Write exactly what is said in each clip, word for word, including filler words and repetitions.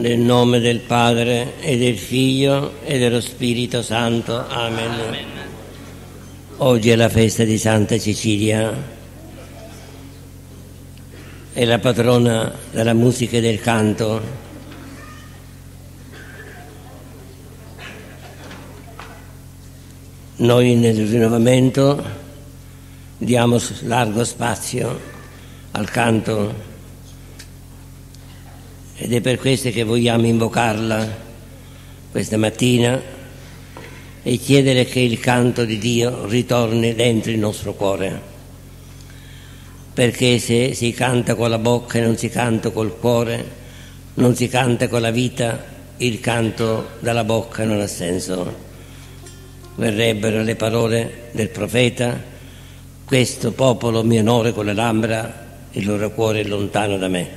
Nel nome del Padre e del Figlio e dello Spirito Santo. Amen. Amen. Oggi è la festa di Santa Cecilia, è la patrona della musica e del canto. Noi nel rinnovamento diamo largo spazio al canto ed è per questo che vogliamo invocarla questa mattina e chiedere che il canto di Dio ritorni dentro il nostro cuore, perché se si canta con la bocca e non si canta col cuore, non si canta con la vita, il canto dalla bocca non ha senso. Verrebbero le parole del profeta: questo popolo mi onora con le labbra, il loro cuore è lontano da me.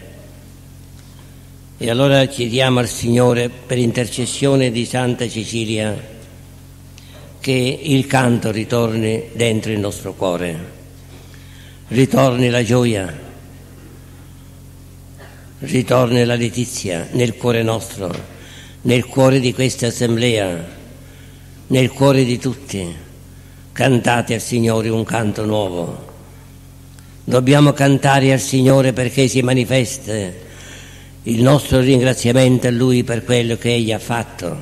E allora chiediamo al Signore, per intercessione di Santa Cecilia, che il canto ritorni dentro il nostro cuore, ritorni la gioia, ritorni la letizia nel cuore nostro, nel cuore di questa assemblea, nel cuore di tutti. Cantate al Signore un canto nuovo. Dobbiamo cantare al Signore perché si manifesta il nostro ringraziamento a Lui per quello che Egli ha fatto.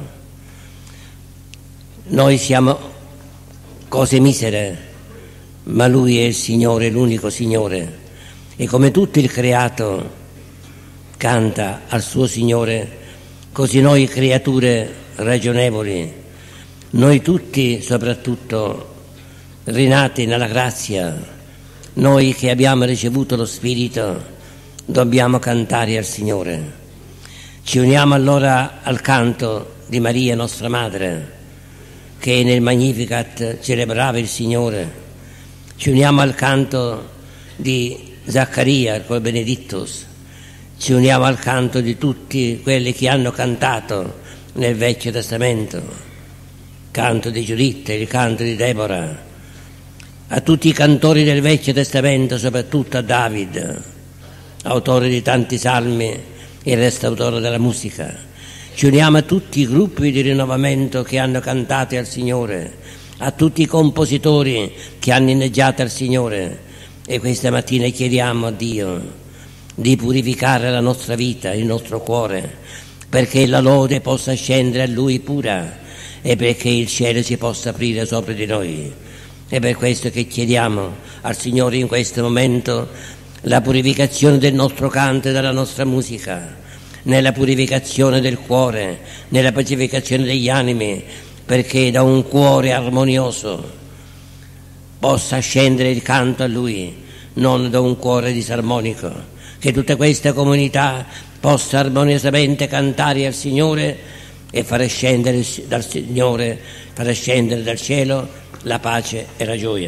Noi siamo cose misere, ma Lui è il Signore, l'unico Signore, e come tutto il creato canta al suo Signore, così noi creature ragionevoli, noi tutti soprattutto rinati nella grazia, noi che abbiamo ricevuto lo Spirito, dobbiamo cantare al Signore. Ci uniamo allora al canto di Maria nostra Madre, che nel Magnificat celebrava il Signore. Ci uniamo al canto di Zaccaria col Benedictus. Ci uniamo al canto di tutti quelli che hanno cantato nel Vecchio Testamento, canto di Giuditta, il canto di Deborah, a tutti i cantori del Vecchio Testamento, soprattutto a David, autore di tanti salmi e restauratore della musica. Ci uniamo a tutti i gruppi di rinnovamento che hanno cantato al Signore, a tutti i compositori che hanno inneggiato al Signore, e questa mattina chiediamo a Dio di purificare la nostra vita, il nostro cuore, perché la lode possa scendere a Lui pura e perché il cielo si possa aprire sopra di noi. È per questo che chiediamo al Signore in questo momento la purificazione del nostro canto e della nostra musica, nella purificazione del cuore, nella pacificazione degli animi, perché da un cuore armonioso possa scendere il canto a Lui, non da un cuore disarmonico, che tutta questa comunità possa armoniosamente cantare al Signore e fare scendere dal Signore, fare scendere dal cielo la pace e la gioia.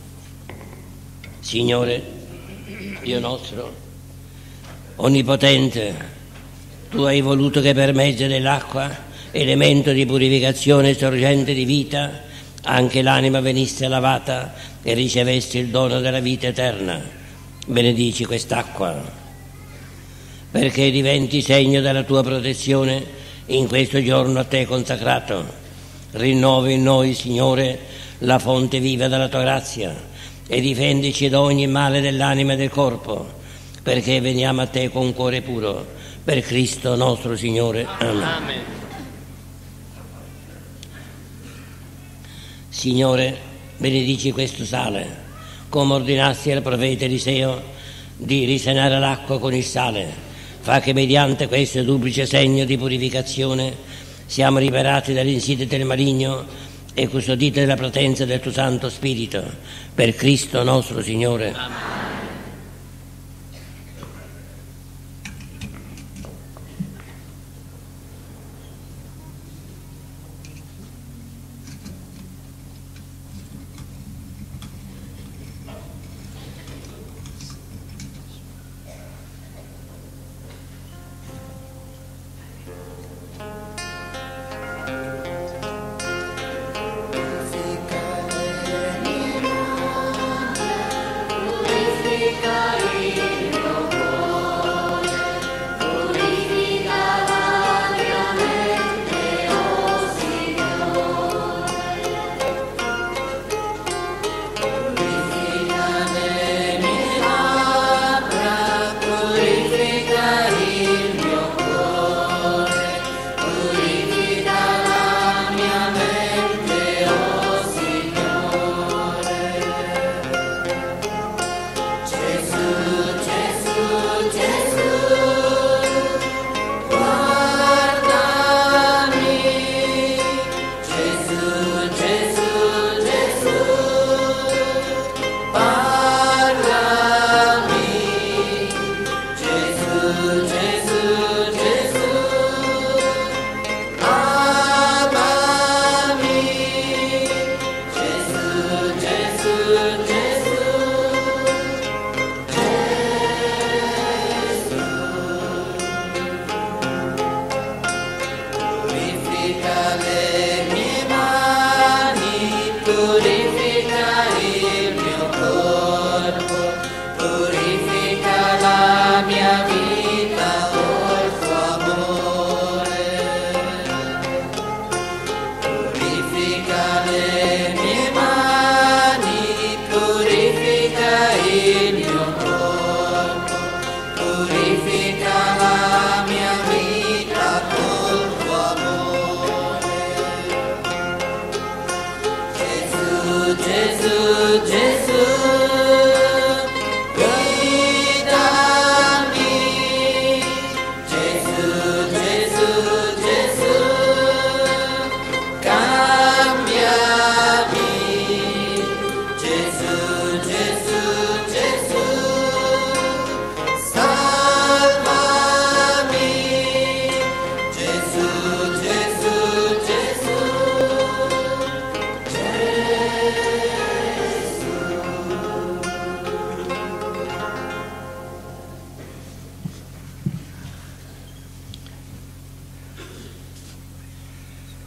Signore Dio nostro, onnipotente, Tu hai voluto che per mezzo dell'acqua, elemento di purificazione e sorgente di vita, anche l'anima venisse lavata e ricevesse il dono della vita eterna. Benedici quest'acqua, perché diventi segno della Tua protezione in questo giorno a Te consacrato. Rinnovi in noi, Signore, la fonte viva della Tua grazia, e difendici da ogni male dell'anima e del corpo, perché veniamo a Te con cuore puro, per Cristo nostro Signore. Amen. Amen. Signore, benedici questo sale, come ordinasti al profeta Eliseo di risanare l'acqua con il sale. Fa che mediante questo duplice segno di purificazione siamo liberati dall'insidia del maligno e custodite della potenza del Tuo Santo Spirito, per Cristo nostro Signore. Amen. With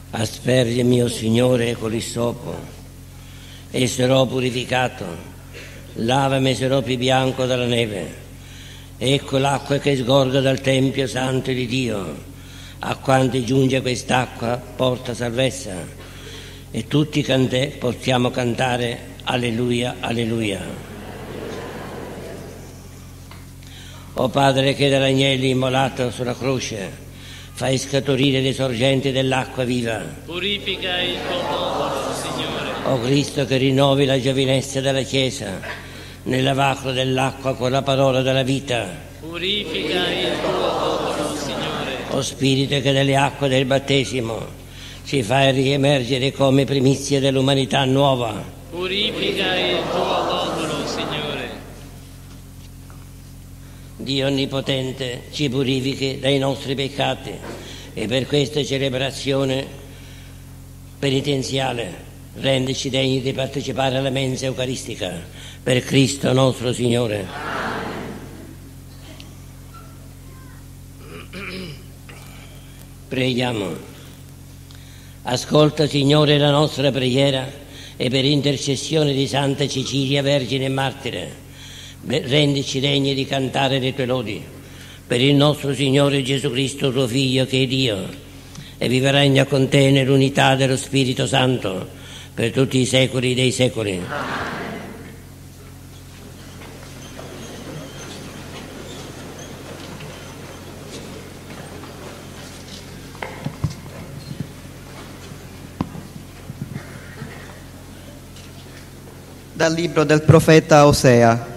Aspergimi, o Signore, con l'issopo, e sarò purificato. Lavami, sarò più bianco della neve. Ecco l'acqua che sgorga dal Tempio Santo di Dio. A quanti giunge quest'acqua porta salvezza. E tutti cante- possiamo cantare Alleluia, Alleluia. O Padre che dall'agnello immolato sulla croce fai scaturire le sorgenti dell'acqua viva. Purifica il tuo popolo, Signore. O Cristo che rinnovi la giovinezza della Chiesa nel lavacro dell'acqua con la parola della vita. Purifica il tuo popolo, Signore. O Spirito che dalle acque del battesimo ci fai riemergere come primizie dell'umanità nuova. Purifica il tuo popolo, Signore. Dio Onnipotente ci purifichi dai nostri peccati e per questa celebrazione penitenziale rendici degni di partecipare alla mensa eucaristica per Cristo nostro Signore. Preghiamo. Ascolta, Signore, la nostra preghiera e per intercessione di Santa Cecilia, Vergine e Martire, rendici degni di cantare le tue lodi per il nostro Signore Gesù Cristo, tuo Figlio, che è Dio e vive e regna con te nell'unità dello Spirito Santo per tutti i secoli dei secoli. Dal libro del profeta Osea.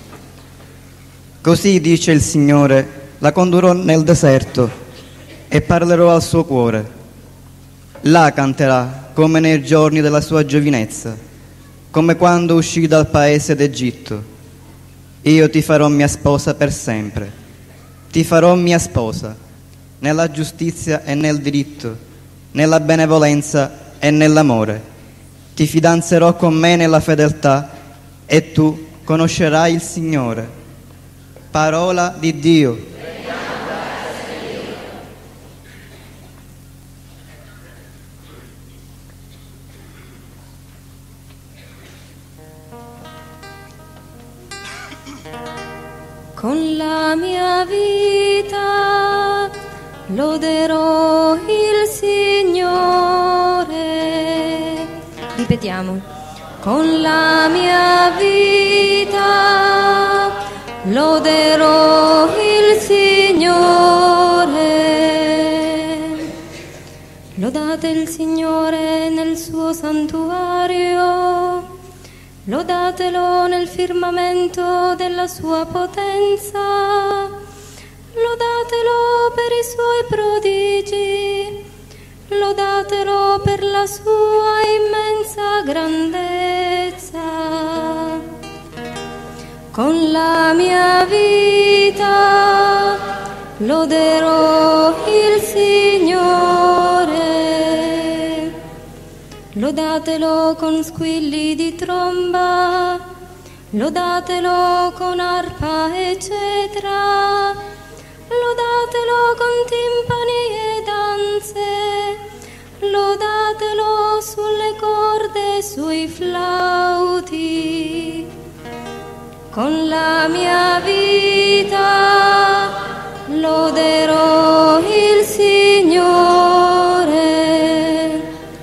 Così dice il Signore: la condurrò nel deserto e parlerò al suo cuore. Là canterà come nei giorni della sua giovinezza, come quando uscì dal paese d'Egitto. Io ti farò mia sposa per sempre, ti farò mia sposa nella giustizia e nel diritto, nella benevolenza e nell'amore. Ti fidanzerò con me nella fedeltà e tu conoscerai il Signore. Parola di Dio. Con la mia vita loderò il Signore. Ripetiamo. Con la mia vita loderò il Signore. Lodate il Signore nel suo santuario, lodatelo nel firmamento della sua potenza, lodatelo per i suoi prodigi, lodatelo per la sua immensa grandezza. Con la mia vita loderò il Signore. Lodatelo con squilli di tromba, lodatelo con arpa e cetra, lodatelo con timpani e danze, lodatelo sulle corde e sui flauti. Con la mia vita loderò il Signore.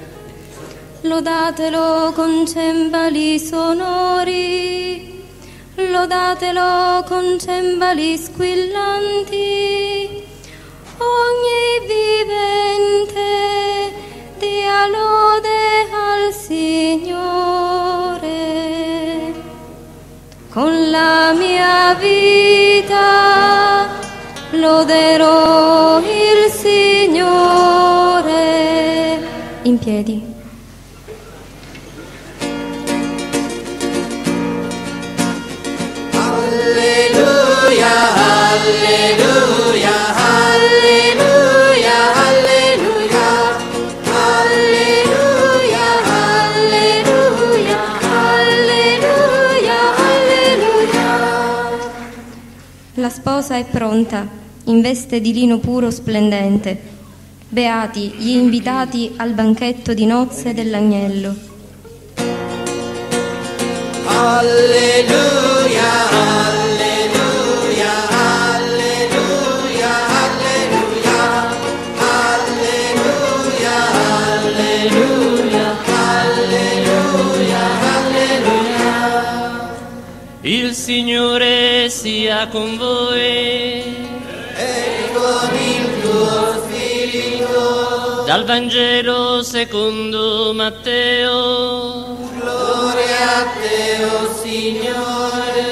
Lodatelo con cembali sonori, lodatelo con cembali squillanti. Ogni vivente dia lode al Signore. Con la mia vita loderò il Signore. In piedi. Alleluia, alleluia, alleluia, alleluia, alleluia, alleluia, alleluia, alleluia. La sposa è pronta, in veste di lino puro splendente. Beati gli invitati al banchetto di nozze dell'agnello. Alleluia, alleluia, alleluia, alleluia, alleluia, alleluia, alleluia, alleluia. Il Signore sia con voi. E con il tuo spirito. Dal Vangelo secondo Matteo. Gloria a te, o Signore.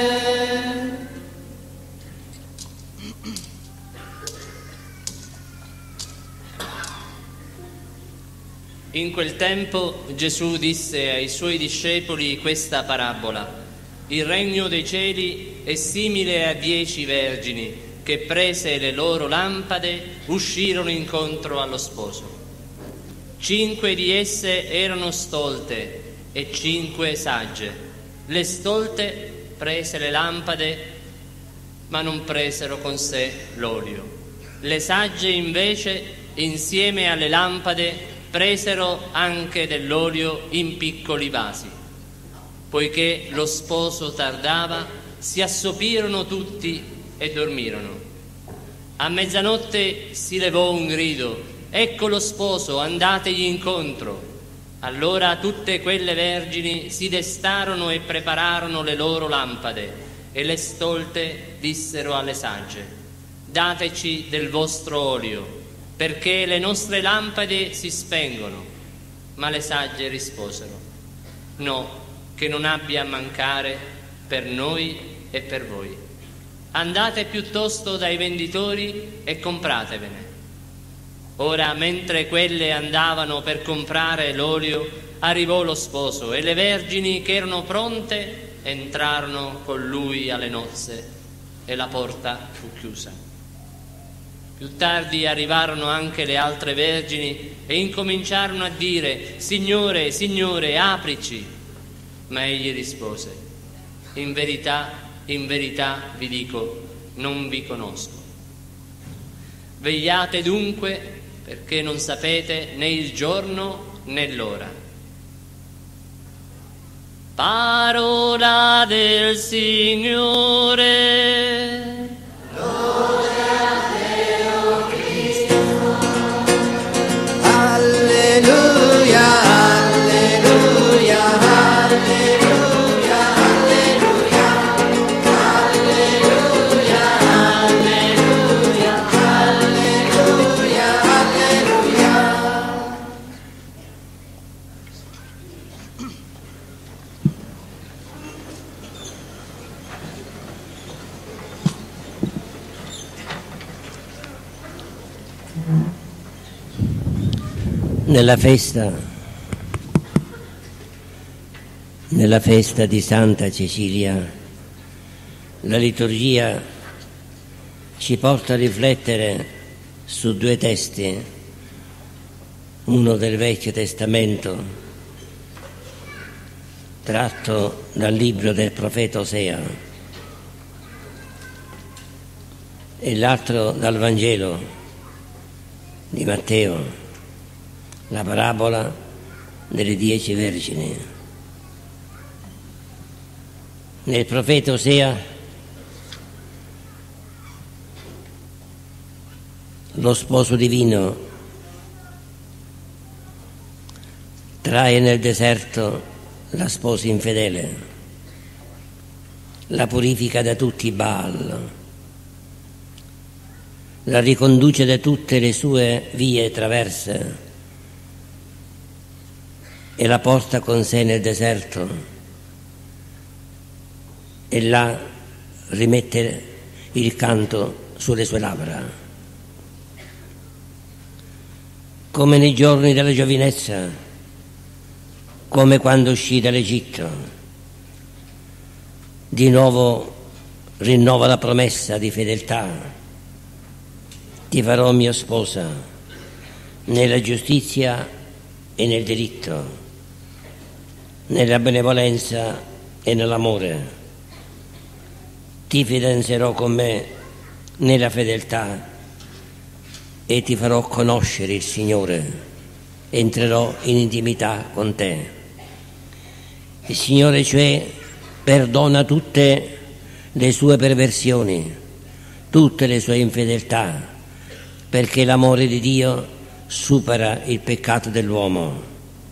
In quel tempo Gesù disse ai suoi discepoli questa parabola. Il regno dei cieli è simile a dieci vergini che, prese le loro lampade, uscirono incontro allo sposo. Cinque di esse erano stolte e cinque sagge. Le stolte prese le lampade, ma non presero con sé l'olio. Le sagge invece, insieme alle lampade, presero anche dell'olio in piccoli vasi. Poiché lo sposo tardava, si assopirono tutti e dormirono. A mezzanotte si levò un grido: ecco lo sposo, andategli incontro. Allora tutte quelle vergini si destarono e prepararono le loro lampade, e le stolte dissero alle sagge: dateci del vostro olio, perché le nostre lampade si spengono. Ma le sagge risposero: no, che non abbia a mancare per noi e per voi. Andate piuttosto dai venditori e compratevene. Ora, mentre quelle andavano per comprare l'olio, arrivò lo sposo, e le vergini che erano pronte entrarono con lui alle nozze, e la porta fu chiusa. Più tardi arrivarono anche le altre vergini e incominciarono a dire: Signore, Signore, aprici. Ma egli rispose: in verità, in verità vi dico, non vi conosco. Vegliate dunque, perché non sapete né il giorno né l'ora. Parola del Signore. Gloria a te, o Cristo. Alleluia, alleluia, alleluia, alleluia, alleluia, alleluia, alleluia, alleluia. Nella festa, nella festa di Santa Cecilia, la liturgia ci porta a riflettere su due testi, uno del Vecchio Testamento, tratto dal libro del profeta Osea, e l'altro dal Vangelo di Matteo, la parabola delle dieci vergini. Nel profeta Osea lo sposo divino trae nel deserto la sposa infedele, la purifica da tutti i Baal, la riconduce da tutte le sue vie traverse e la porta con sé nel deserto, e là rimette il canto sulle sue labbra. Come nei giorni della giovinezza, come quando uscì dall'Egitto, di nuovo rinnova la promessa di fedeltà: ti farò mia sposa nella giustizia e nel diritto, nella benevolenza e nell'amore. Ti fidanzerò con me nella fedeltà e ti farò conoscere il Signore, entrerò in intimità con te. Il Signore cioè perdona tutte le sue perversioni, tutte le sue infedeltà, perché l'amore di Dio supera il peccato dell'uomo.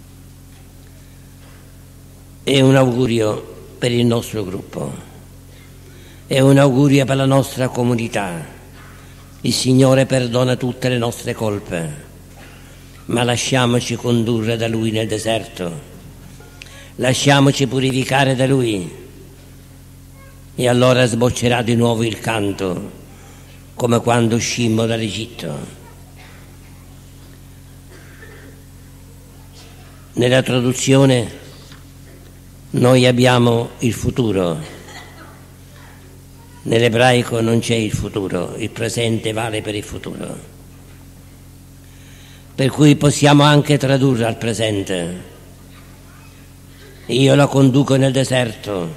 È un augurio per il nostro gruppo, è un augurio per la nostra comunità. Il Signore perdona tutte le nostre colpe, ma lasciamoci condurre da Lui nel deserto, lasciamoci purificare da Lui e allora sboccerà di nuovo il canto, come quando uscimmo dall'Egitto. Nella traduzione noi abbiamo il futuro. Nell'ebraico non c'è il futuro, il presente vale per il futuro. Per cui possiamo anche tradurre al presente. Io la conduco nel deserto,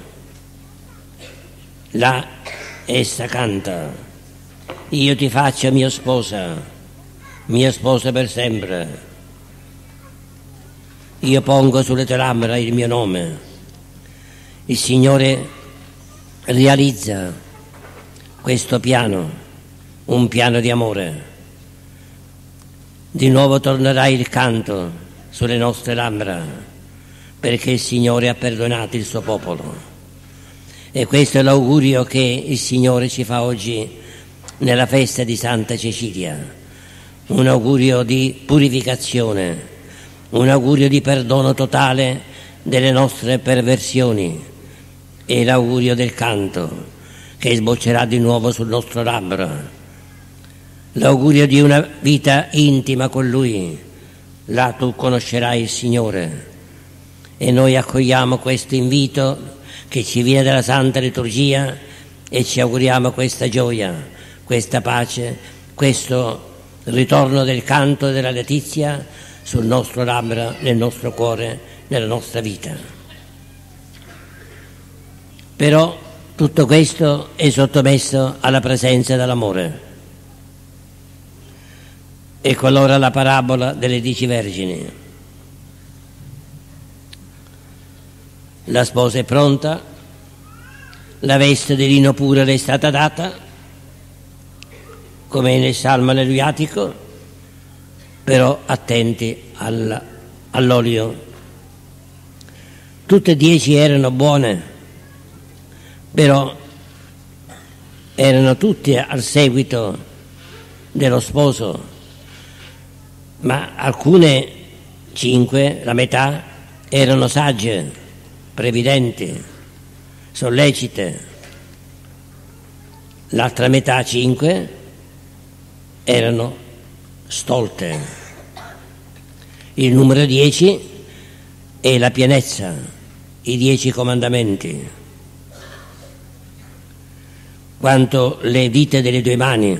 là essa canta. Io ti faccio mia sposa, mia sposa per sempre. Io pongo sulle tue labbra il mio nome. Il Signore realizza questo piano, un piano di amore. Di nuovo tornerà il canto sulle nostre labbra, perché il Signore ha perdonato il suo popolo. E questo è l'augurio che il Signore ci fa oggi nella festa di Santa Cecilia, un augurio di purificazione, un augurio di perdono totale delle nostre perversioni e l'augurio del canto che sboccerà di nuovo sul nostro labbro, l'augurio di una vita intima con Lui. Là tu conoscerai il Signore. E noi accogliamo questo invito che ci viene dalla Santa Liturgia e ci auguriamo questa gioia, questa pace, questo ritorno del canto e della letizia sul nostro labbro, nel nostro cuore, nella nostra vita. Però tutto questo è sottomesso alla presenza dell'amore. Ecco allora la parabola delle dieci vergini. La sposa è pronta, la veste di lino puro le è stata data, come nel Salmo alleluiatico, però attenti al, all'olio. Tutte e dieci erano buone, però erano tutte al seguito dello sposo, ma alcune, cinque, la metà, erano sagge, previdenti, sollecite. L'altra metà, cinque, erano stolte. Il numero dieci è la pienezza, i dieci comandamenti. Quanto le dita delle due mani.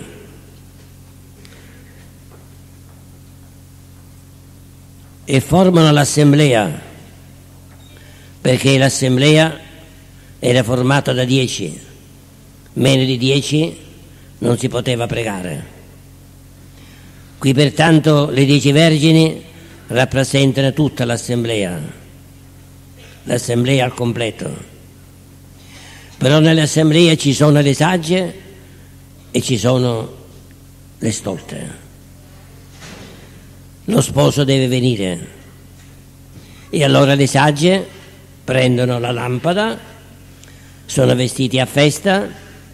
E formano l'assemblea, perché l'assemblea era formata da dieci, meno di dieci non si poteva pregare. Qui pertanto le dieci vergini rappresentano tutta l'assemblea, l'assemblea al completo. Però nell'assemblea ci sono le sagge e ci sono le stolte. Lo sposo deve venire e allora le sagge prendono la lampada, sono vestiti a festa,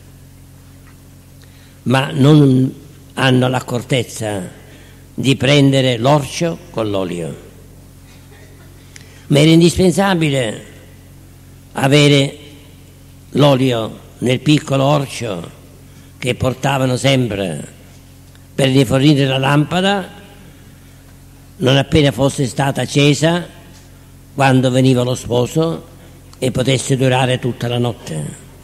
ma non hanno l'accortezza di prendere l'orcio con l'olio. Ma era indispensabile avere l'olio nel piccolo orcio che portavano sempre per rifornire la lampada non appena fosse stata accesa, quando veniva lo sposo, e potesse durare tutta la notte.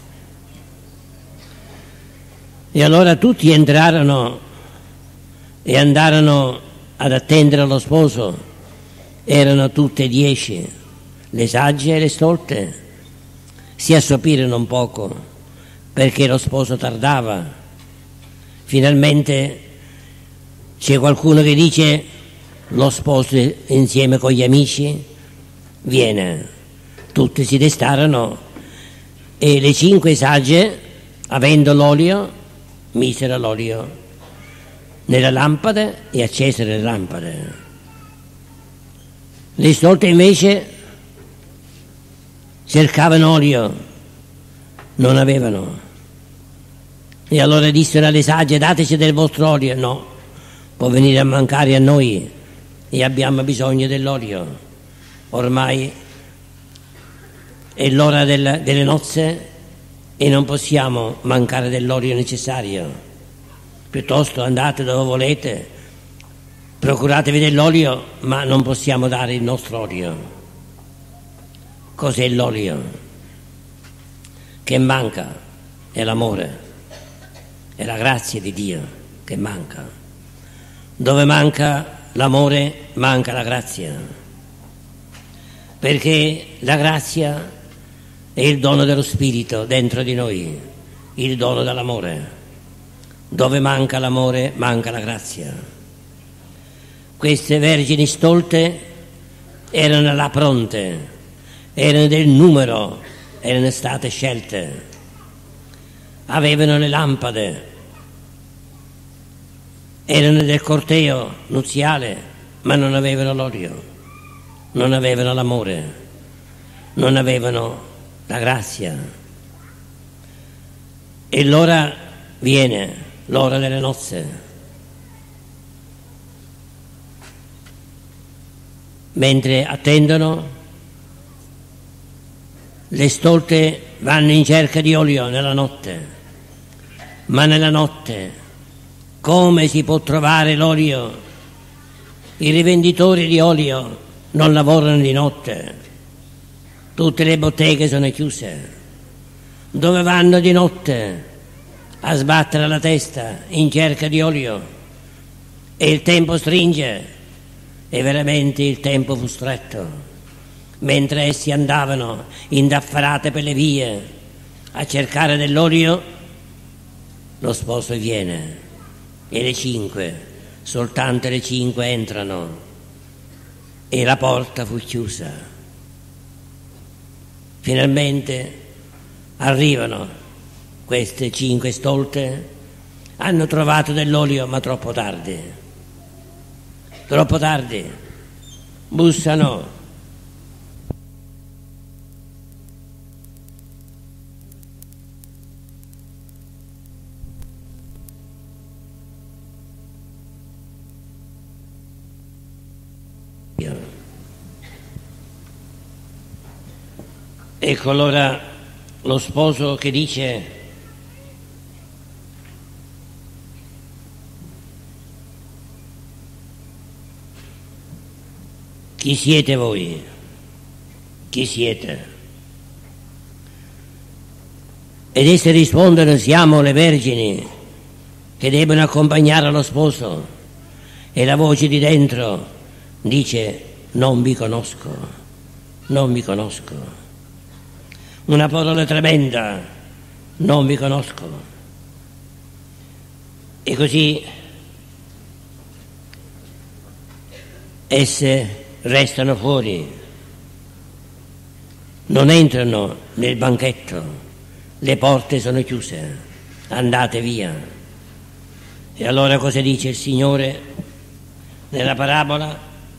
E allora tutti entrarono e andarono ad attendere lo sposo. Erano tutte dieci, le sagge e le stolte. Si assopirono un poco perché lo sposo tardava. Finalmente C'è qualcuno che dice lo sposo insieme con gli amici viene, tutti si destarono e le cinque sagge, avendo l'olio, misero l'olio nelle lampade e accesero le lampade. Le stolte invece cercavano olio, non avevano. E allora dissero alle sagge: dateci del vostro olio. No, può venire a mancare a noi e abbiamo bisogno dell'olio. Ormai è l'ora del, delle nozze e non possiamo mancare dell'olio necessario. Piuttosto andate dove volete, procuratevi dell'olio, ma non possiamo dare il nostro olio. Cos'è l'olio? Che manca è l'amore, è la grazia di Dio che manca. Dove manca l'amore manca la grazia, perché la grazia è il dono dello Spirito dentro di noi, il dono dell'amore. Dove manca l'amore manca la grazia. Queste vergini stolte erano là pronte, erano del numero, erano state scelte, avevano le lampade, erano del corteo nuziale, ma non avevano l'olio, non avevano l'amore, non avevano la grazia. E l'ora viene, l'ora delle nozze. Mentre attendono, le stolte vanno in cerca di olio nella notte, ma nella notte come si può trovare l'olio? I rivenditori di olio non lavorano di notte, tutte le botteghe sono chiuse. Dove vanno di notte a sbattere la testa in cerca di olio? E il tempo stringe, e veramente il tempo fu stretto. Mentre essi andavano indaffarate per le vie a cercare dell'olio, lo sposo viene e le cinque, soltanto le cinque entrano e la porta fu chiusa. Finalmente arrivano queste cinque stolte, hanno trovato dell'olio ma troppo tardi, troppo tardi, bussano. Ecco allora lo sposo che dice: chi siete voi? Chi siete? Ed esse rispondono: siamo le vergini che debbono accompagnare lo sposo. E la voce di dentro dice: non vi conosco, non vi conosco. Una parola tremenda: non vi conosco. E così esse restano fuori, non entrano nel banchetto, le porte sono chiuse, andate via. E allora cosa dice il Signore nella parabola?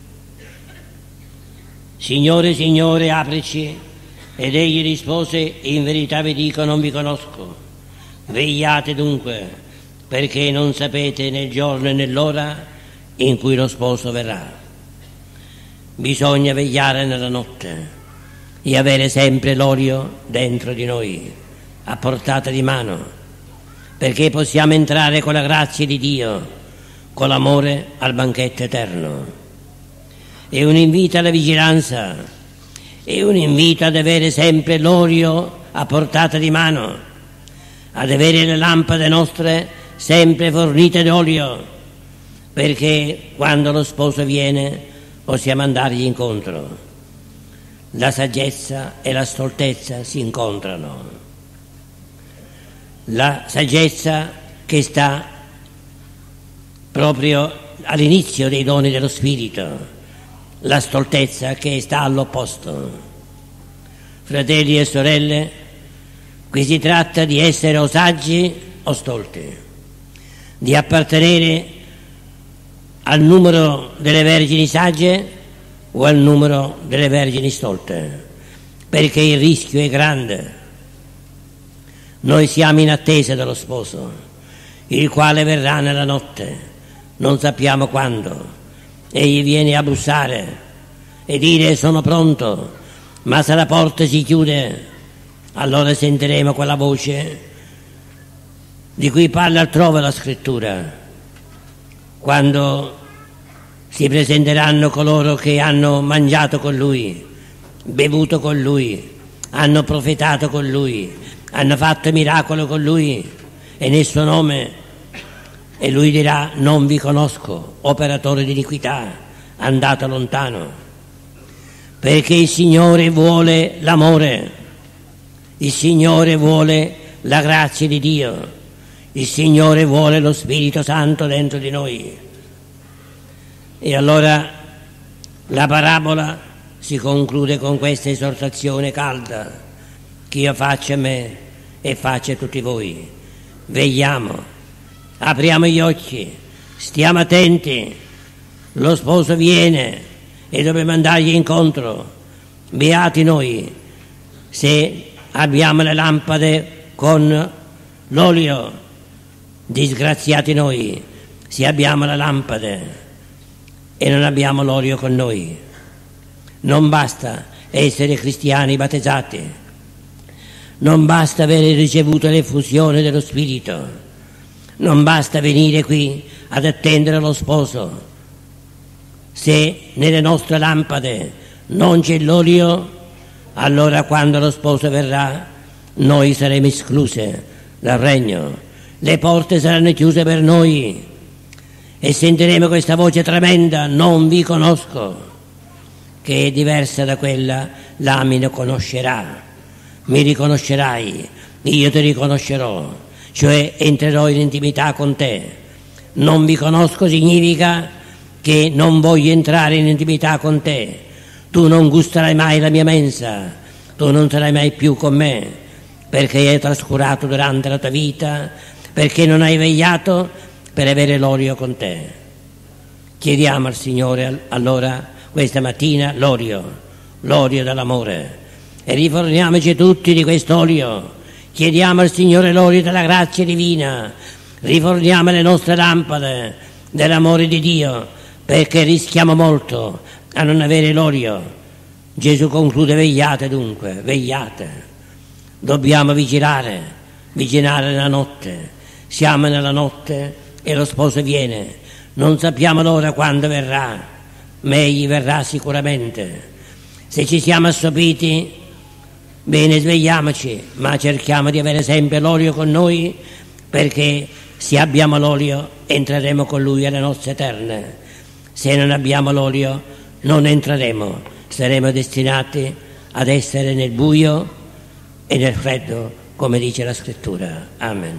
Signore, Signore, aprici. Ed egli rispose: in verità vi dico, non vi conosco. Vegliate dunque, perché non sapete nel giorno e nell'ora in cui lo sposo verrà. Bisogna vegliare nella notte e avere sempre l'olio dentro di noi, a portata di mano, perché possiamo entrare con la grazia di Dio, con l'amore al banchetto eterno. È un invito alla vigilanza, è un invito ad avere sempre l'olio a portata di mano, ad avere le lampade nostre sempre fornite d'olio, perché quando lo sposo viene possiamo andargli incontro. La saggezza e la stoltezza si incontrano. La saggezza che sta proprio all'inizio dei doni dello Spirito, la stoltezza che sta all'opposto. Fratelli e sorelle, qui si tratta di essere o saggi o stolti, di appartenere al numero delle vergini sagge o al numero delle vergini stolte, perché il rischio è grande. Noi siamo in attesa dello sposo, il quale verrà nella notte, non sappiamo quando. Egli viene a bussare e dire sono pronto, ma se la porta si chiude, allora sentiremo quella voce di cui parla altrove la Scrittura, quando si presenteranno coloro che hanno mangiato con Lui, bevuto con Lui, hanno profetato con Lui, hanno fatto miracolo con Lui e nel suo nome, e Lui dirà non vi conosco, operatore di iniquità, andate lontano, perché il Signore vuole l'amore, il Signore vuole la grazia di Dio, il Signore vuole lo Spirito Santo dentro di noi. E allora la parabola si conclude con questa esortazione calda che io faccio a me e faccio a tutti voi: vegliamo, apriamo gli occhi, stiamo attenti, lo sposo viene e dobbiamo andargli incontro. Beati noi se abbiamo le lampade con l'olio, disgraziati noi se abbiamo le lampade e non abbiamo l'olio con noi. Non basta essere cristiani battezzati, non basta avere ricevuto l'effusione dello Spirito, non basta venire qui ad attendere lo sposo. Se nelle nostre lampade non c'è l'olio, allora quando lo sposo verrà noi saremo escluse dal regno, le porte saranno chiuse per noi e sentiremo questa voce tremenda: non vi conosco, che è diversa da quella là mi conoscerà, mi riconoscerai, io ti riconoscerò, cioè entrerò in intimità con te. Non vi conosco significa che non voglio entrare in intimità con te, tu non gusterai mai la mia mensa, tu non sarai mai più con me, perché hai trascurato durante la tua vita, perché non hai vegliato per avere l'olio con te. Chiediamo al Signore allora questa mattina l'olio, l'olio dell'amore, e riforniamoci tutti di quest'olio. Chiediamo al Signore l'olio della grazia divina, riforniamo le nostre lampade dell'amore di Dio, perché rischiamo molto a non avere l'olio. Gesù conclude: vegliate dunque, vegliate, dobbiamo vigilare, vigilare la notte, siamo nella notte e lo sposo viene, non sappiamo l'ora quando verrà, ma egli verrà sicuramente. Se ci siamo assopiti, bene, svegliamoci, ma cerchiamo di avere sempre l'olio con noi, perché se abbiamo l'olio entreremo con Lui alle nozze eterne. Se non abbiamo l'olio non entreremo, saremo destinati ad essere nel buio e nel freddo, come dice la Scrittura. Amen.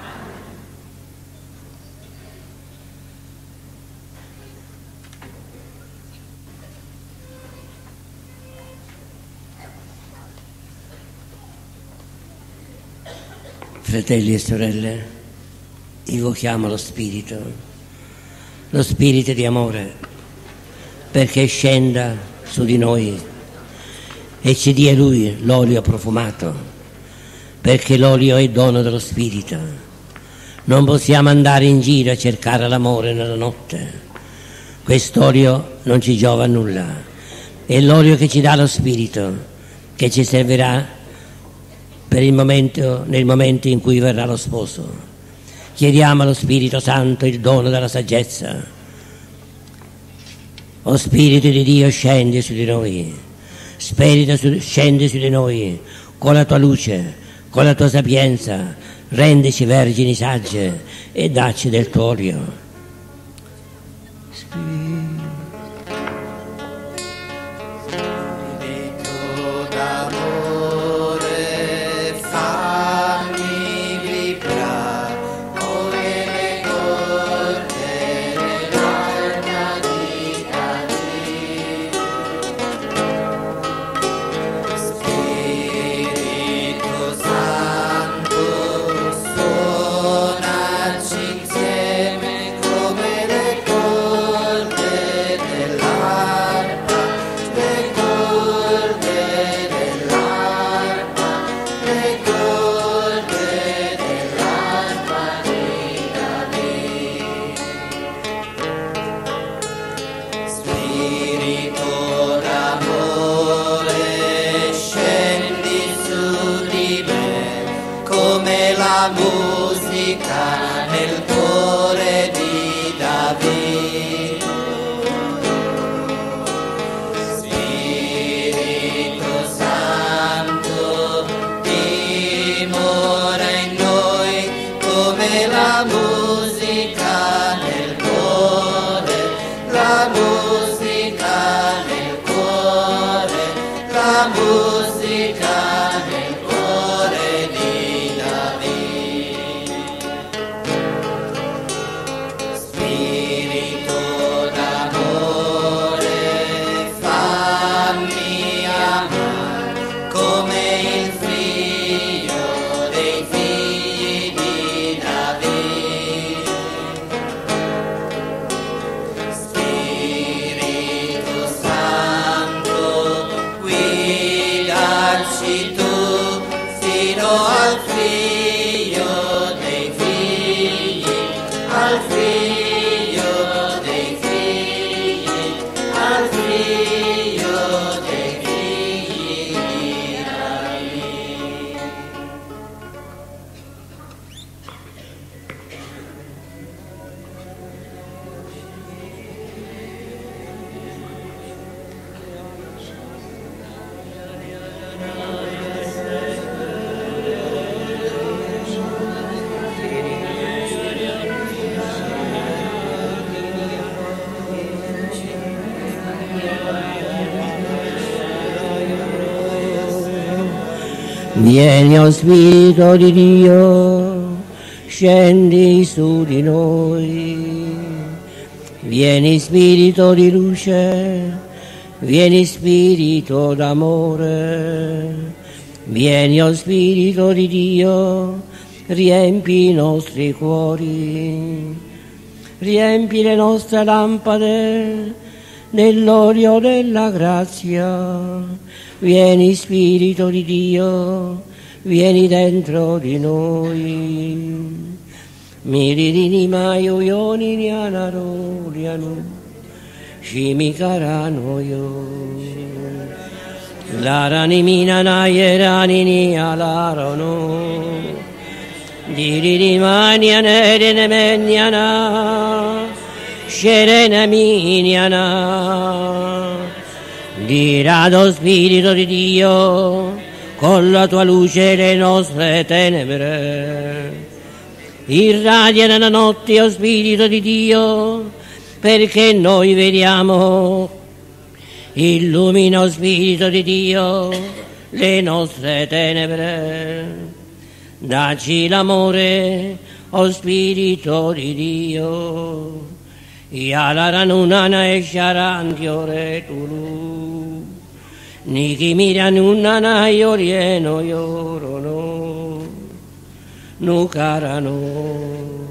Fratelli e sorelle, invochiamo lo Spirito, lo Spirito di amore, perché scenda su di noi e ci dia Lui l'olio profumato, perché l'olio è dono dello Spirito. Non possiamo andare in giro a cercare l'amore nella notte, quest'olio non ci giova a nulla, è l'olio che ci dà lo Spirito, che ci servirà per il momento, nel momento in cui verrà lo sposo. Chiediamo allo Spirito Santo il dono della saggezza. O Spirito di Dio, scendi su di noi, Spirito su, scendi su di noi con la tua luce, con la tua sapienza, rendici vergini sagge e dacci del tuo olio. Spirito fammi vibrare come le gocce dell'acqua. la musica nel cuore, la musica nel cuore di Davide. Spirito d'amore, fammi amare come il figlio dei figli di Davide. Spirito Santo, guidaci tu fino al figlio dei figli, al figlio dei figli, al figlio dei figli di Davide. Vieni, o Spirito di Dio, scendi su di noi. Vieni, Spirito di luce, vieni, Spirito d'amore. Vieni, o Spirito di Dio, riempi i nostri cuori. Riempi le nostre lampade nell'olio della grazia. Vieni, Spirito di Dio, vieni dentro di noi. Mirini maio ioni ni anarolianu, shimikarano yo. Larani mina na yerani ni alarano. Diriri mani anere ne meniana, sherena miniana. Dirado Spirito di Dio, con la tua luce le nostre tenebre. Irradia nella notte, o Spirito di Dio, perché noi vediamo. Illumina, o Spirito di Dio, le nostre tenebre. Dacci l'amore, o Spirito di Dio. Yalaranunana e sharantiore tulu, Niki miranunana yorieno yorono, Nucarano.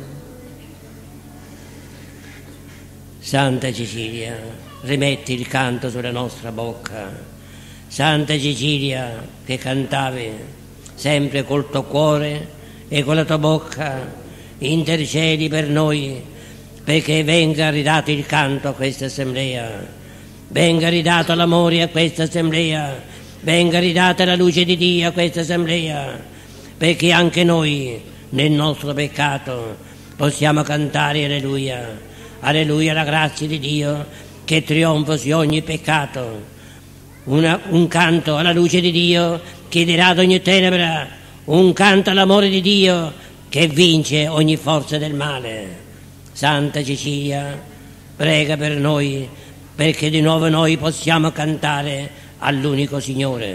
Santa Cecilia, rimetti il canto sulla nostra bocca. Santa Cecilia, che cantavi sempre col tuo cuore e con la tua bocca, intercedi per noi, perché venga ridato il canto a questa assemblea, venga ridato l'amore a questa assemblea, venga ridata la luce di Dio a questa assemblea, perché anche noi nel nostro peccato possiamo cantare alleluia, alleluia, la grazia di Dio che trionfa su ogni peccato, Una, un canto alla luce di Dio che dirada ogni tenebra, un canto all'amore di Dio che vince ogni forza del male. Santa Cecilia, prega per noi, perché di nuovo noi possiamo cantare all'unico Signore.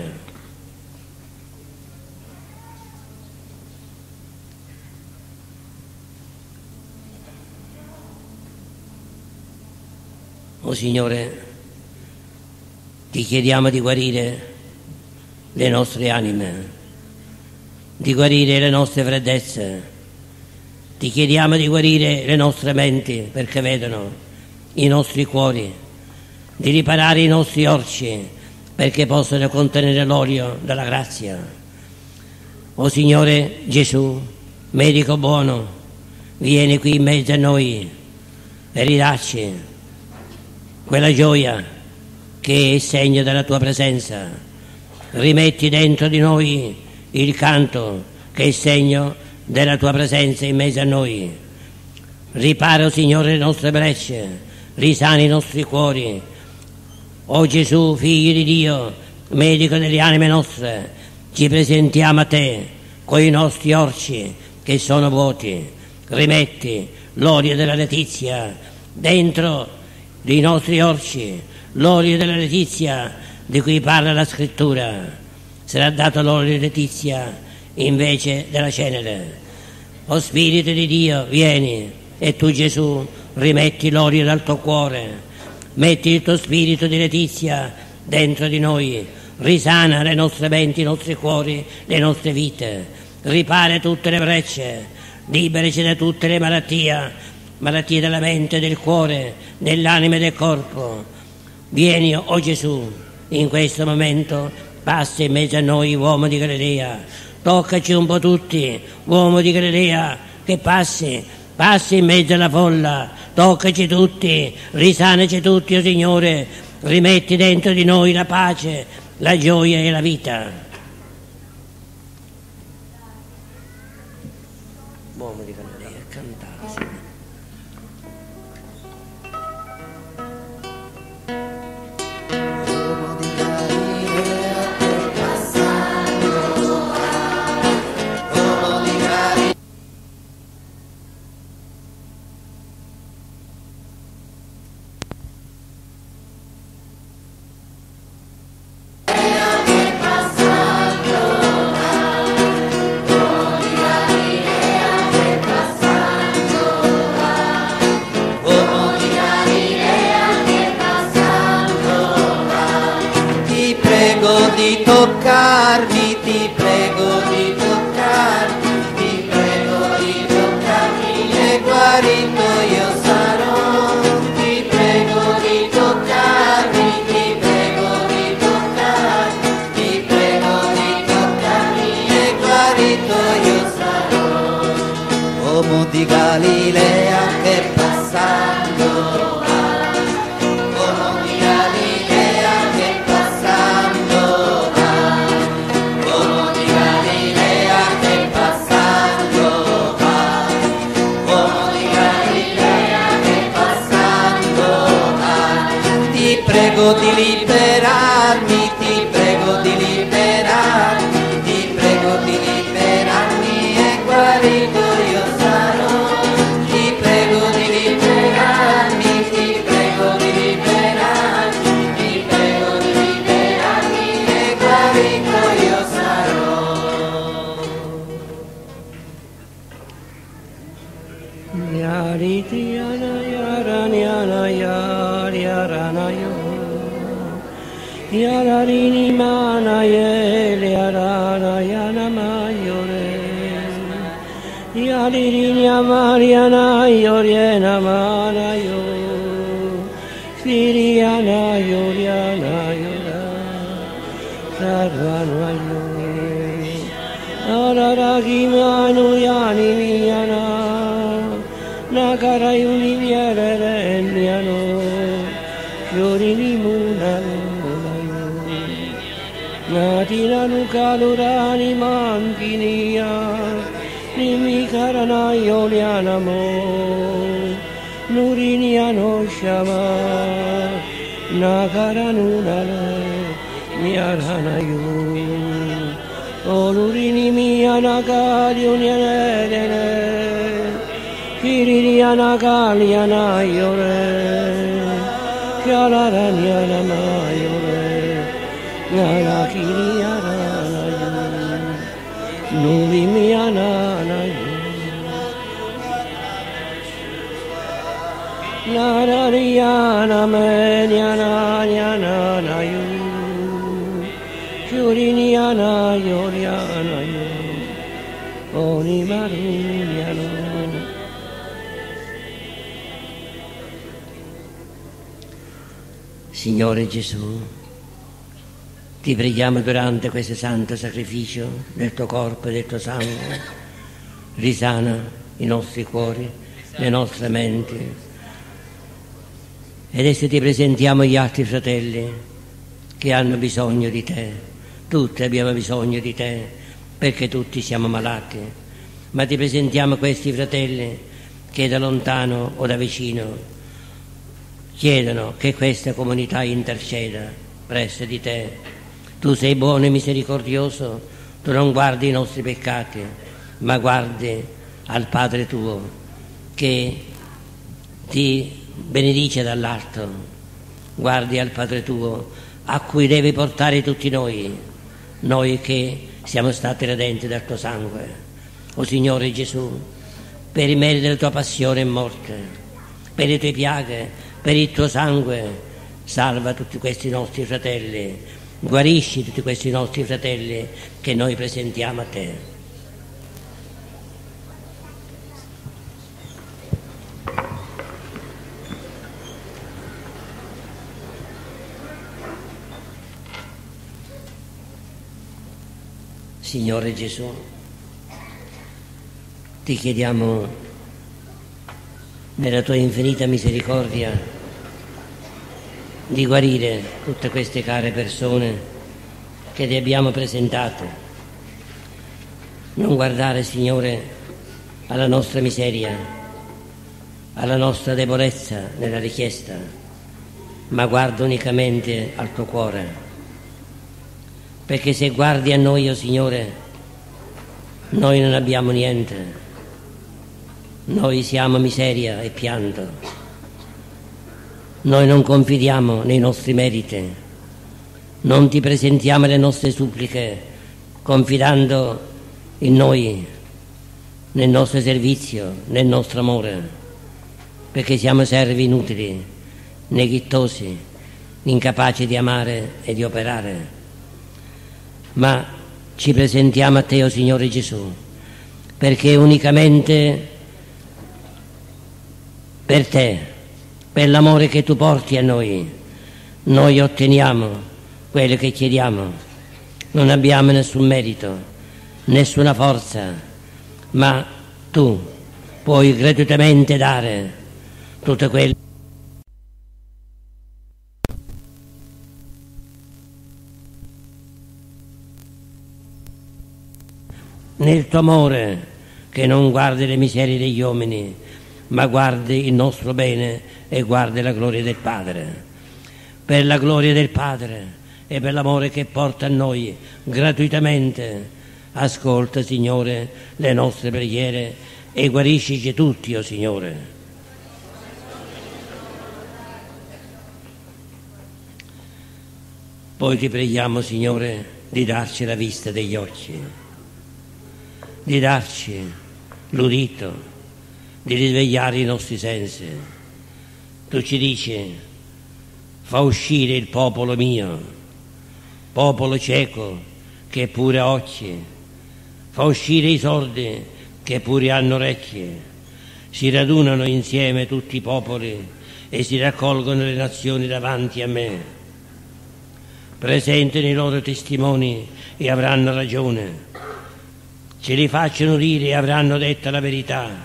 O Signore, ti chiediamo di guarire le nostre anime, di guarire le nostre freddezze. Ti chiediamo di guarire le nostre menti, perché vedono, i nostri cuori, di riparare i nostri orci, perché possano contenere l'olio della grazia. O Signore Gesù, medico buono, vieni qui in mezzo a noi e ridacci quella gioia che è segno della tua presenza. Rimetti dentro di noi il canto che è segno della tua presenza in mezzo a noi. Ripara, Signore, le nostre brecce, risani i nostri cuori. O Gesù, Figlio di Dio, medico delle anime nostre, ci presentiamo a te con i nostri orci che sono vuoti. Rimetti l'olio della letizia dentro dei nostri orci, l'olio della letizia di cui parla la scrittura. Sarà dato l'olio di letizia invece della cenere. O Spirito di Dio, vieni, e tu Gesù rimetti l'olio dal tuo cuore, metti il tuo spirito di letizia dentro di noi, risana le nostre menti, i nostri cuori, le nostre vite, ripara tutte le brecce, liberaci da tutte le malattie, malattie della mente, del cuore, dell'anima e del corpo. Vieni, o Gesù, in questo momento passa in mezzo a noi, uomo di Galilea, toccaci un po' tutti, uomo di Galilea, che passi, passi in mezzo alla folla, toccaci tutti, risanaci tutti, o Signore, rimetti dentro di noi la pace, la gioia e la vita. Uomo di Galilea, cantare, Signore. Di toccarmi, ti prego di toccarmi, ti prego di toccarmi, e guarito io sarò. Ti prego di toccarmi, ti prego di toccarmi, ti prego di toccarmi, e guarito io sarò. Uomo di Galilea che passando di liberarmi, ti prego di liberarmi, ti prego di liberarmi, e guarito io sarò. Ti prego di liberarmi, ti prego di liberarmi, ti prego di liberarmi, e guarito io sarò. Yariti yana yarani yana yari yarana yo. Yararini mana yele yarana yana mayore. Yaririni amariana yoriana mana yo. Siriana yoriana yora. Sarvana yo. Araragi manu yani miyana. Nakarayuni miyere miyano. Yorini munano. Natina nukalurani mankinia, nimi karana yoliana mo, nurinia no shama, nakaranunale, miarhana yu, o nurini mia nakaliuniane, kirinia nakaliana yore, kialaraniana mayore. Nara kiriana yu, nuri miana yu, nara riana meniana yana yu, shuriniana yoriana yu, oni maruniano. Signore Gesù, ti preghiamo durante questo santo sacrificio del tuo corpo e del tuo sangue, risana i nostri cuori, le nostre menti. E adesso ti presentiamo gli altri fratelli che hanno bisogno di te. Tutti abbiamo bisogno di te, perché tutti siamo malati. Ma ti presentiamo questi fratelli che da lontano o da vicino chiedono che questa comunità interceda presso di te. Tu sei buono e misericordioso, tu non guardi i nostri peccati, ma guardi al Padre tuo che ti benedice dall'alto, guardi al Padre tuo, a cui devi portare tutti noi, noi che siamo stati redenti dal tuo sangue. O Signore Gesù, per i meriti della tua passione e morte, per le tue piaghe, per il tuo sangue, salva tutti questi nostri fratelli, guarisci tutti questi nostri fratelli che noi presentiamo a te. Signore Gesù, ti chiediamo nella tua infinita misericordia di guarire tutte queste care persone che ti abbiamo presentate. Non guardare, Signore, alla nostra miseria, alla nostra debolezza nella richiesta, ma guarda unicamente al tuo cuore. Perché se guardi a noi, o oh Signore, noi non abbiamo niente, noi siamo miseria e pianto, noi non confidiamo nei nostri meriti, non ti presentiamo le nostre suppliche confidando in noi, nel nostro servizio, nel nostro amore, perché siamo servi inutili, neghittosi, incapaci di amare e di operare. Ma ci presentiamo a te, o oh Signore Gesù, perché unicamente per te, per l'amore che tu porti a noi, noi otteniamo quello che chiediamo. Non abbiamo nessun merito, nessuna forza, ma tu puoi gratuitamente dare tutte quelle. Nel tuo amore che non guardi le miserie degli uomini, ma guardi il nostro bene e guardi la gloria del Padre. Per la gloria del Padre e per l'amore che porta a noi gratuitamente, ascolta, Signore, le nostre preghiere e guariscici tutti, o oh Signore. Poi ti preghiamo, Signore, di darci la vista degli occhi, di darci l'udito, di risvegliare i nostri sensi. Tu ci dici: fa uscire il popolo mio, popolo cieco che pure ha occhi, fa uscire i sordi che pure hanno orecchie. Si radunano insieme tutti i popoli e si raccolgono le nazioni davanti a me. Presentano i loro testimoni e avranno ragione. Ce li facciano dire e avranno detto la verità.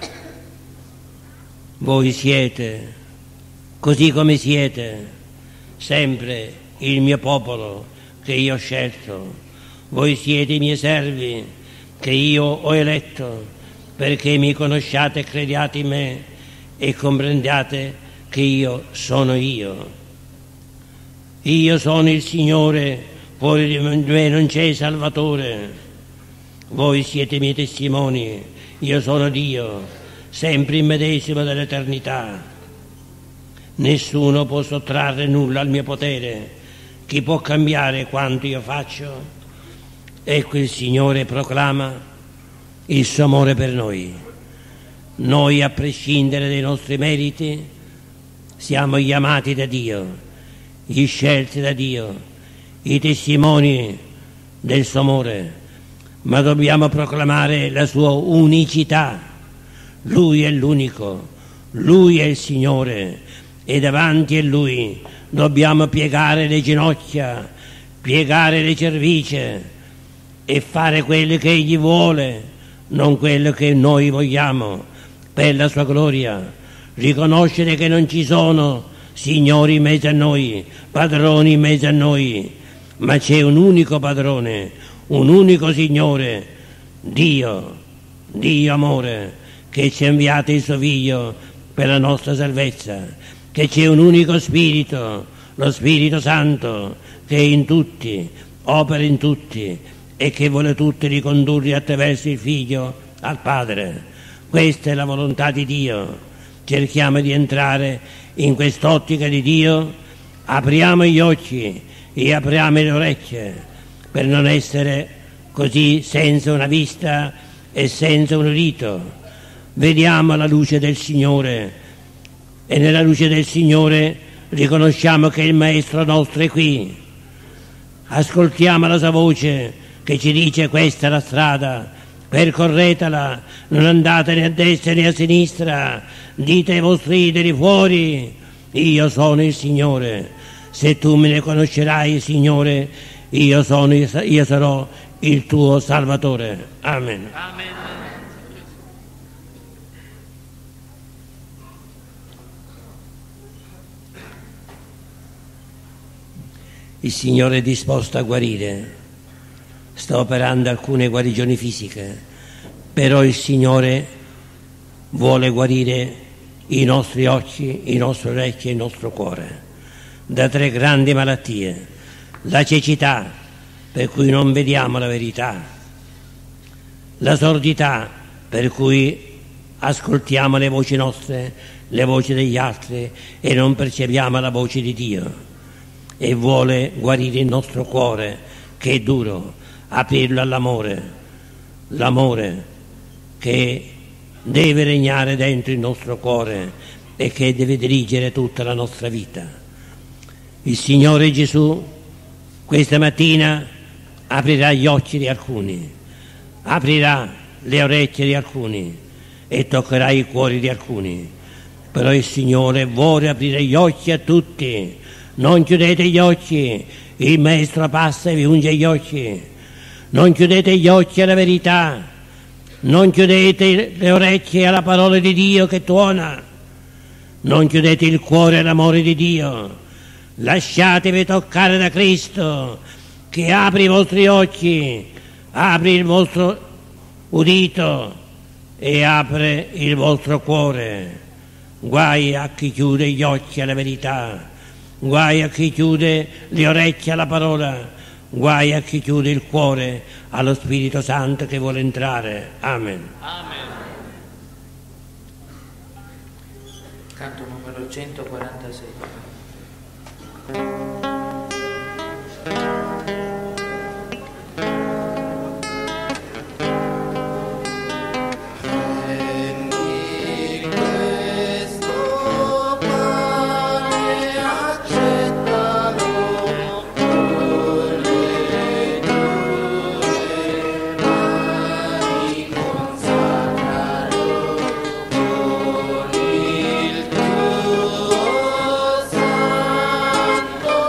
Voi siete, così come siete, sempre il mio popolo che io ho scelto. Voi siete i miei servi che io ho eletto, perché mi conosciate e crediate in me e comprendiate che io sono io. Io sono il Signore, fuori di me non c'è Salvatore. Voi siete i miei testimoni, io sono Dio, sempre il medesimo dell'eternità. Nessuno può sottrarre nulla al mio potere. Chi può cambiare quanto io faccio? Ecco il Signore proclama il suo amore per noi. Noi, a prescindere dai nostri meriti, siamo gli amati da Dio, gli scelti da Dio, i testimoni del suo amore. Ma dobbiamo proclamare la sua unicità. Lui è l'unico, Lui è il Signore, e davanti a Lui dobbiamo piegare le ginocchia, piegare le cervici e fare quello che Egli vuole, non quello che noi vogliamo, per la sua gloria. Riconoscere che non ci sono signori in mezzo a noi, padroni in mezzo a noi, ma c'è un unico padrone, un unico Signore, Dio, Dio amore, che ci ha inviato il suo Figlio per la nostra salvezza, che c'è un unico Spirito, lo Spirito Santo, che è in tutti, opera in tutti e che vuole tutti ricondurre attraverso il Figlio al Padre. Questa è la volontà di Dio. cerchiamo di entrare in quest'ottica di Dio, apriamo gli occhi e apriamo le orecchie per non essere così senza una vista e senza un udito. Vediamo la luce del Signore e nella luce del Signore riconosciamo che il Maestro nostro è qui. Ascoltiamo la sua voce che ci dice: questa è la strada, percorretela, non andate né a destra né a sinistra, dite ai vostri idoli fuori, io sono il Signore. Se tu me ne conoscerai, Signore, io, sono, io sarò il tuo Salvatore. Amen. Amen. Il Signore è disposto a guarire, sta operando alcune guarigioni fisiche, però il Signore vuole guarire i nostri occhi, i nostri orecchi e il nostro cuore da tre grandi malattie: la cecità, per cui non vediamo la verità; la sordità, per cui ascoltiamo le voci nostre, le voci degli altri e non percepiamo la voce di Dio. E vuole guarire il nostro cuore, che è duro, aprirlo all'amore, l'amore che deve regnare dentro il nostro cuore e che deve dirigere tutta la nostra vita. Il Signore Gesù questa mattina aprirà gli occhi di alcuni, aprirà le orecchie di alcuni e toccherà i cuori di alcuni, però il Signore vuole aprire gli occhi a tutti. Non chiudete gli occhi, il Maestro passa e vi unge gli occhi. Non chiudete gli occhi alla verità, non chiudete le orecchie alla parola di Dio che tuona, non chiudete il cuore all'amore di Dio. Lasciatevi toccare da Cristo, che apre i vostri occhi, apre il vostro udito e apre il vostro cuore. Guai a chi chiude gli occhi alla verità, guai a chi chiude le orecchie alla parola, guai a chi chiude il cuore allo Spirito Santo che vuole entrare. Amen. Amen. Canto numero centoquarantasei. Santo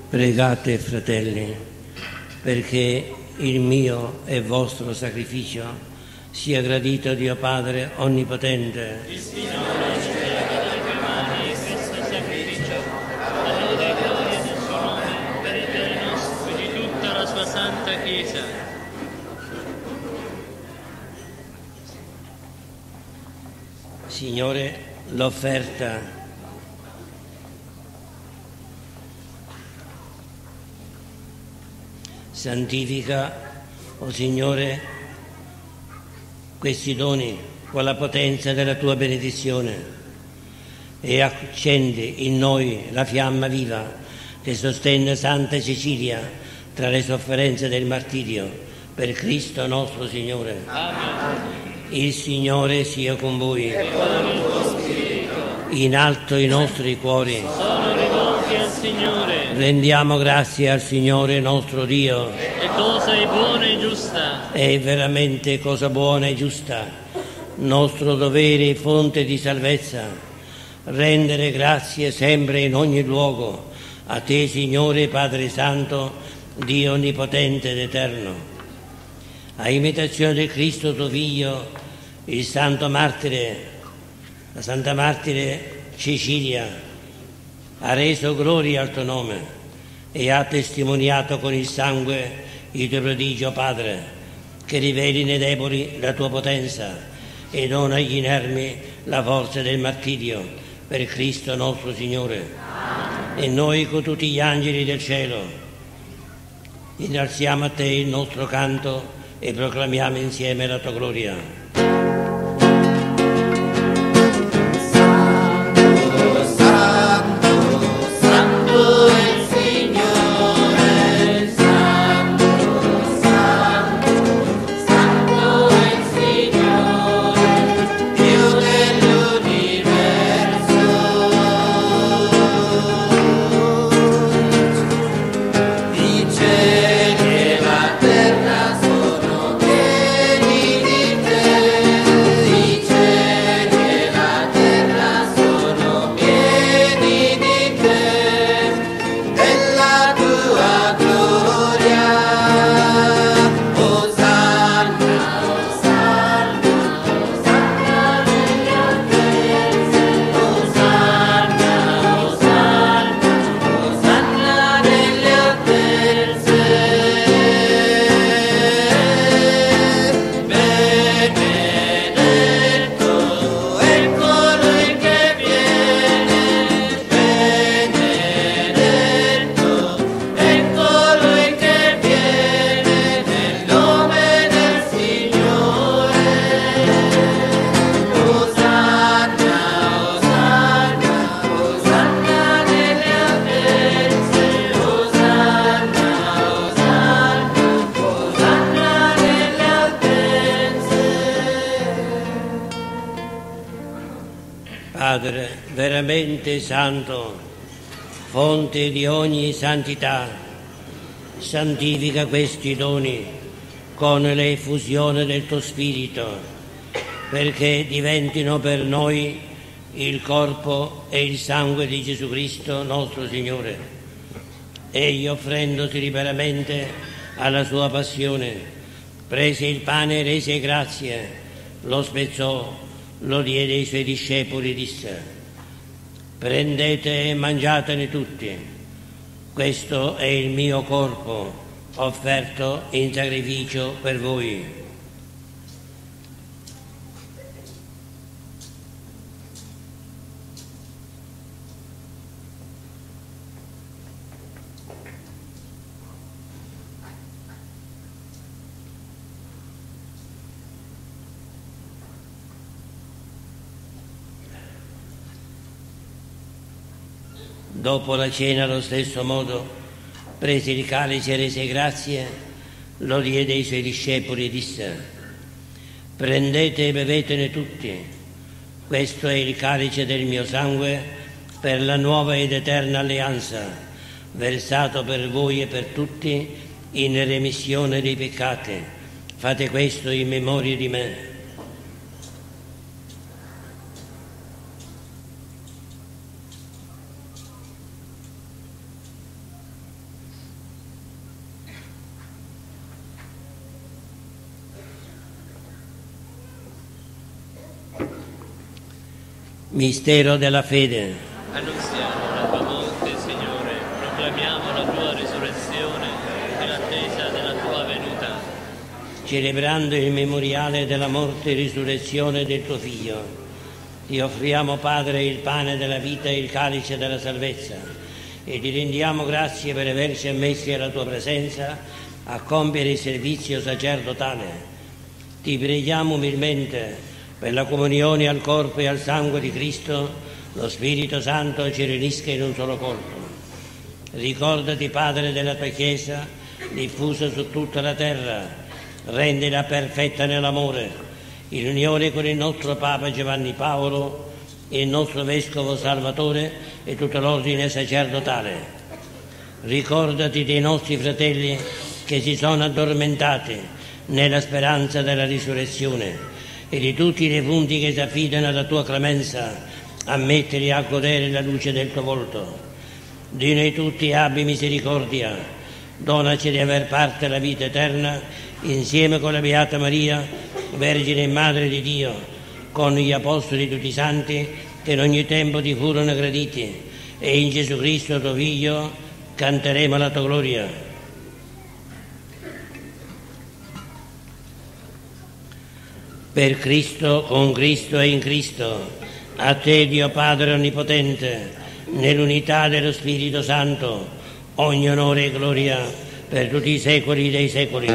Pregate, fratelli, perché il mio e vostro sacrificio sia gradito a Dio Padre Onnipotente. Il Signore ci veda dalle tue mani questo sacrificio, alla lode e gloria del suo nome, per il bene nostro e di tutta la sua santa Chiesa. Signore, l'offerta santifica, o oh Signore, questi doni con la potenza della tua benedizione e accendi in noi la fiamma viva che sostenne Santa Cecilia tra le sofferenze del martirio, per Cristo nostro Signore. Amen. Il Signore sia con voi. E con il tuo spirito. In alto i nostri cuori. Sono rivolti al Signore. Rendiamo grazie al Signore nostro Dio. E cosa è buona e giusta. È veramente cosa buona e giusta, nostro dovere e fonte di salvezza, rendere grazie sempre in ogni luogo a te, Signore Padre Santo, Dio Onnipotente ed Eterno. A imitazione del Cristo tuo Figlio, il Santo Martire, la Santa Martire Cecilia, ha reso gloria al tuo nome e ha testimoniato con il sangue il tuo prodigio, Padre, che riveli nei deboli la tua potenza e dona agli inermi la forza del martirio, per Cristo nostro Signore. Amen. E noi con tutti gli angeli del cielo innalziamo a te il nostro canto e proclamiamo insieme la tua gloria. Padre veramente santo, fonte di ogni santità, santifica questi doni con l'effusione del tuo Spirito, perché diventino per noi il corpo e il sangue di Gesù Cristo nostro Signore. Egli, offrendosi liberamente alla sua passione, prese il pane e rese grazie, lo spezzò, lo diede ai suoi discepoli e disse: prendete e mangiatene tutti, questo è il mio corpo offerto in sacrificio per voi. Dopo la cena, allo stesso modo, prese il calice e rese grazie, lo diede ai suoi discepoli e disse: prendete e bevetene tutti, questo è il calice del mio sangue per la nuova ed eterna alleanza, versato per voi e per tutti in remissione dei peccati. Fate questo in memoria di me. Mistero della fede. Annunziamo la tua morte, Signore, proclamiamo la tua risurrezione nell'attesa della tua venuta. Celebrando il memoriale della morte e risurrezione del tuo Figlio, ti offriamo, Padre, il pane della vita e il calice della salvezza, e ti rendiamo grazie per averci ammessi alla tua presenza a compiere il servizio sacerdotale. Ti preghiamo umilmente per la comunione al corpo e al sangue di Cristo, lo Spirito Santo ci riunisca in un solo corpo. Ricordati, Padre, della tua Chiesa diffusa su tutta la terra, rendila perfetta nell'amore, in unione con il nostro Papa Giovanni Paolo, il nostro Vescovo Salvatore e tutto l'ordine sacerdotale. Ricordati dei nostri fratelli che si sono addormentati nella speranza della risurrezione, e di tutti i defunti che si affidano alla tua clemenza, ammettili a godere la luce del tuo volto. Di noi tutti abbi misericordia, donaci di aver parte alla vita eterna, insieme con la Beata Maria, Vergine e Madre di Dio, con gli Apostoli e tutti i Santi, che in ogni tempo ti furono graditi, e in Gesù Cristo tuo Figlio canteremo la tua gloria. Per Cristo, con Cristo e in Cristo, a te, Dio Padre Onnipotente, nell'unità dello Spirito Santo, ogni onore e gloria per tutti i secoli dei secoli.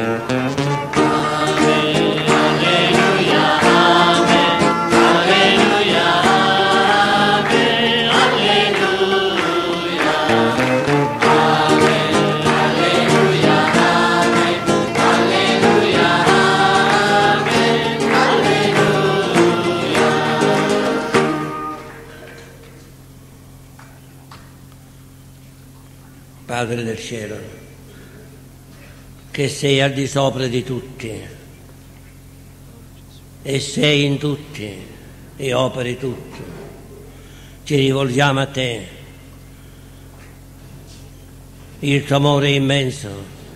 Padre del cielo, che sei al di sopra di tutti e sei in tutti e operi tutto, ci rivolgiamo a te. Il tuo amore è immenso,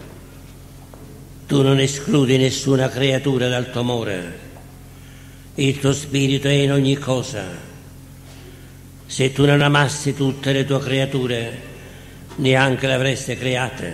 tu non escludi nessuna creatura dal tuo amore, il tuo spirito è in ogni cosa. Se tu non amassi tutte le tue creature, neanche le avreste create.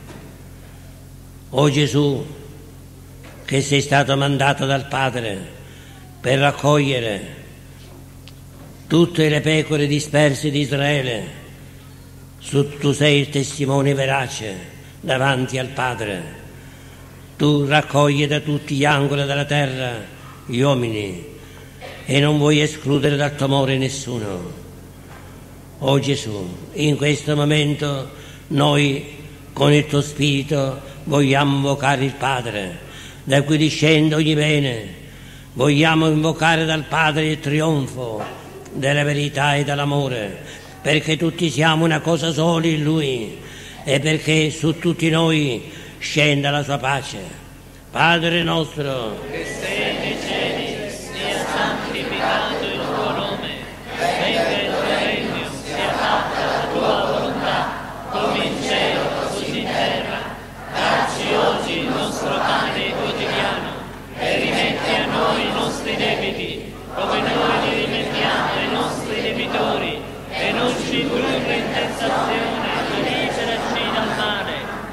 O Gesù, che sei stato mandato dal Padre per raccogliere tutte le pecore disperse di Israele, tu sei il testimone verace davanti al Padre. Tu raccogli da tutti gli angoli della terra gli uomini e non vuoi escludere dal tuo amore nessuno. O Gesù, in questo momento noi con il tuo Spirito vogliamo invocare il Padre, da cui discende ogni bene. Vogliamo invocare dal Padre il trionfo della verità e dell'amore, perché tutti siamo una cosa sola in Lui e perché su tutti noi scenda la sua pace. Padre nostro, che sei nei cieli, sia santificato il tuo nome, venga il tuo regno, sia fatta la tua volontà, come in cielo così in terra. Dacci oggi il nostro pane quotidiano e rimetti a noi i nostri debiti, come noi li rimettiamo ai nostri debitori, e non ci indurre in tentazione, ma liberaci dal male.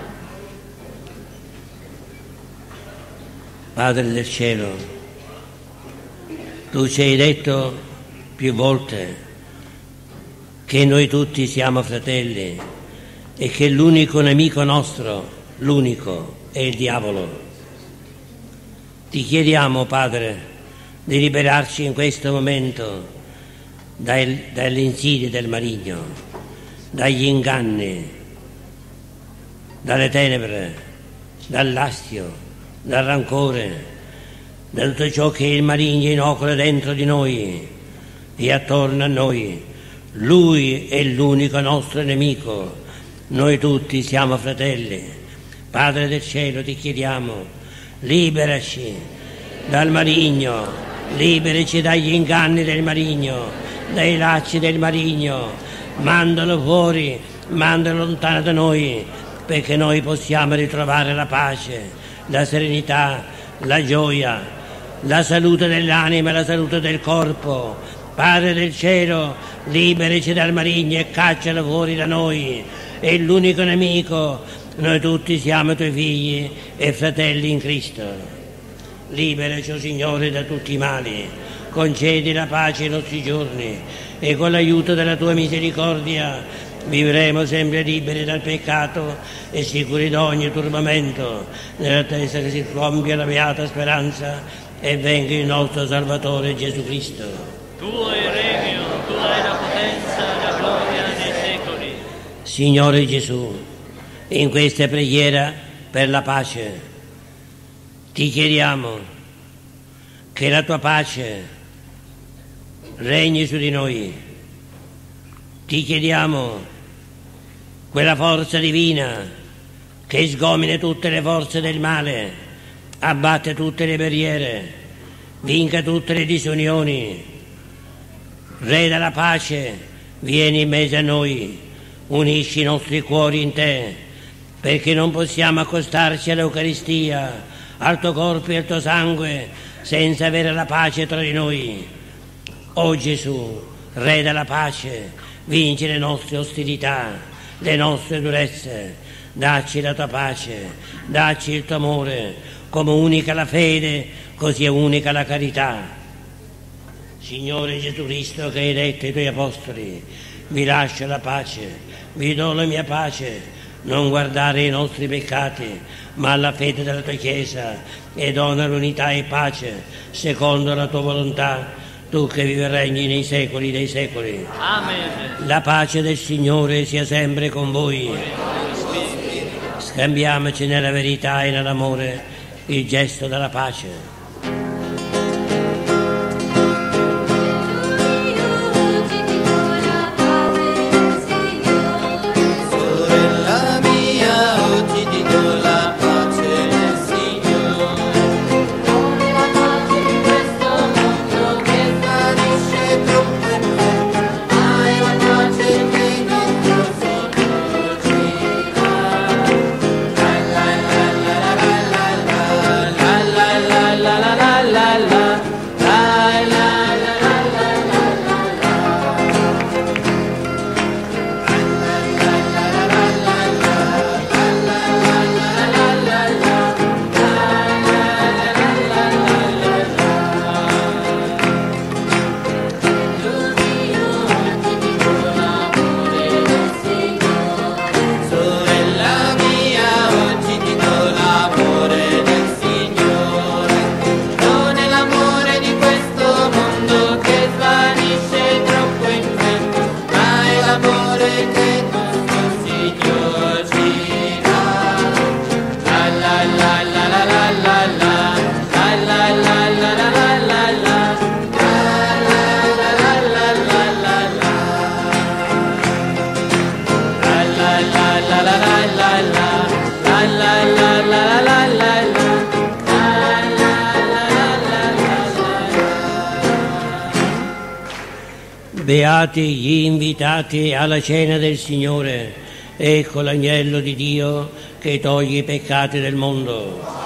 Padre del cielo, tu ci hai detto più volte che noi tutti siamo fratelli e che l'unico nemico nostro, l'unico, è il diavolo. Ti chiediamo, Padre, di liberarci in questo momento dai, dalle insidie del maligno, dagli inganni, dalle tenebre, dall'astio, dal rancore, da tutto ciò che il maligno inocula dentro di noi e attorno a noi. Lui è l'unico nostro nemico, noi tutti siamo fratelli. Padre del cielo, ti chiediamo, liberaci dal maligno, liberaci dagli inganni del maligno, dai lacci del maligno, mandalo fuori, mandalo lontano da noi, perché noi possiamo ritrovare la pace, la serenità, la gioia, la salute dell'anima e la salute del corpo, Padre del cielo, liberaci dal maligno e caccialo fuori da noi. È l'unico nemico, noi tutti siamo tuoi figli e fratelli in Cristo. Liberaci, o Signore, da tutti i mali, concedi la pace ai nostri giorni e con l'aiuto della tua misericordia vivremo sempre liberi dal peccato e sicuri da ogni turbamento, nell'attesa che si compia la beata speranza e venga il nostro Salvatore Gesù Cristo. Tuo è il regno, tua è la potenza e la gloria nei secoli. Signore Gesù, in questa preghiera per la pace ti chiediamo che la tua pace regni su di noi. Ti chiediamo quella forza divina che sgomina tutte le forze del male, abbatte tutte le barriere, vinca tutte le disunioni. Re della pace, vieni in mezzo a noi, unisci i nostri cuori in te, perché non possiamo accostarci all'Eucaristia, al tuo corpo e al tuo sangue, senza avere la pace tra di noi. O Gesù, Re della pace, vinci le nostre ostilità, le nostre durezze, dacci la tua pace, dacci il tuo amore, come unica la fede, così è unica la carità. Signore Gesù Cristo, che hai detto ai tuoi apostoli, vi lascio la pace, vi do la mia pace, non guardare i nostri peccati, ma alla fede della tua Chiesa, e dona l'unità e pace, secondo la tua volontà, tu che vivi e regni nei secoli dei secoli. Amen. La pace del Signore sia sempre con voi. Scambiamoci nella verità e nell'amore il gesto della pace. Beati gli invitati alla cena del Signore, ecco l'agnello di Dio che toglie i peccati del mondo.